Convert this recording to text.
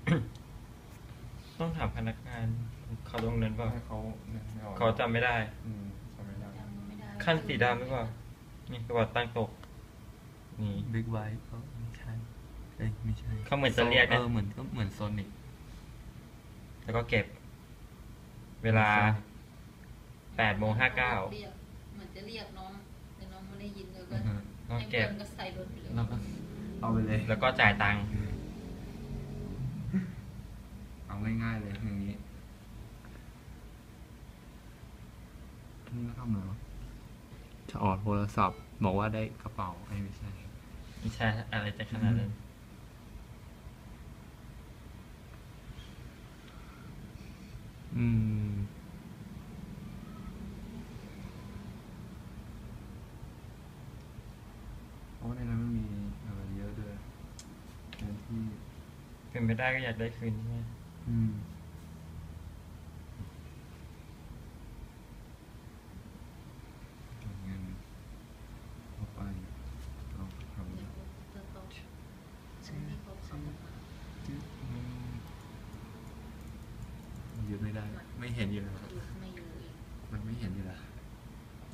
ต้องถามพนักงานเขาลงเงินเปล่าให้เขาเนี่ยไม่ออกเขาจำไม่ได้จำไม่ได้จำไม่ได้ขั้นสีดำหรือเปล่านี่กระบอกตั้งตกนี่บิ๊กไบค์ก็ไม่ใช่เอ้ยไม่ใช่เขาเหมือนจะเรียกนะเหมือนก็เหมือนโซนิกแล้วก็เก็บ เวลา8:59 เรียกเหมือนจะเรียกน้องแต่น้องไม่ได้ยินเลยก็ต้องให้เก็เพื่บอนก็ใส่รถไปเลยแล้วก็เอาไปเลยแล้วก็จ่ายตังค์เอาง่ายๆเลยอย่างนี้นี่ก็ทำอะไรวะจะออดโทรศัพท์บอกว่าได้กระเป๋าไอ้ไม่ใช่ไม่ใช่อะไรจะขนาดนั้นอืมเพราะว่าในนั้นมันมีอะไรเยอะด้วยแทนที่เป็นไม่ได้ก็อยากได้คืนใช่ไหมเงินเข้าไปเราทำเดี๋ยวจะตกตรงนี้เขาขับรถมาหยุดไม่ได้ ไม่เห็นอยู่แล้วหยุดไม่อยู่อีกมันไม่เห็นอยู่แล้ว